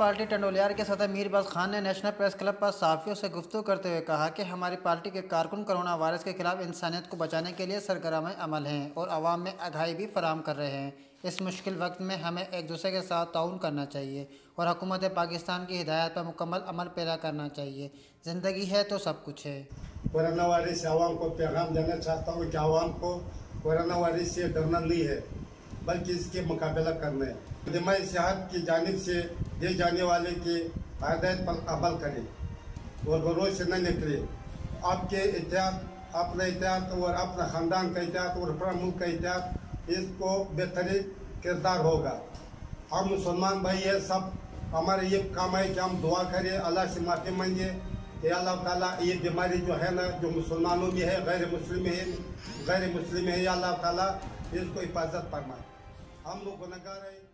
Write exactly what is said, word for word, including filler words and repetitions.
Party टंडोलियार के सदर मीरबाज खान ने नेशनल प्रेस क्लब पर सहाफ़ियों से गुफ्तगू करते हुए कहा कि हमारी पार्टी के कारकुन कोरोना वायरस के खिलाफ इंसानियत को बचाने के लिए सरगर्म अमल हैं और आवाम में आगाही भी फराहम कर रहे हैं। इस मुश्किल वक्त में हमें एक दूसरे के साथ ताउन करना चाहिए और हुकूमत पाकिस्तान की हिदायत पर मुकम्मल अमल पैदा करना चाहिए। ज़िंदगी है तो सब कुछ है। कोरोना वायरस से आवाम को पैगाम देना चाहता हूँ कि आवाम को कोरोना वायरस से डरना नहीं है, बल्कि इसके मुकाबला करना है। दिमागी सेहत की जानिब से दे जाने वाले की हिदायत पर अमल करें और घरों से न निकले। आपके एहतियात, अपना एहतियात और अपना ख़ानदान का एहतियात और अपना मुल्क का एहतियात, इसको बेहतरीन किरदार होगा। हम मुसलमान भाई है, सब हमारे ये काम है कि हम दुआ करें, अल्लाह से माफ़ी मांगे कि अल्लाह ताला ये बीमारी जो है ना, जो मुसलमानों में है, गैर मुस्लिम है गैर मुस्लिम है, अल्लाह ताला इसको हिफाजत फरमाए। हम लोग गुनहगार हैं।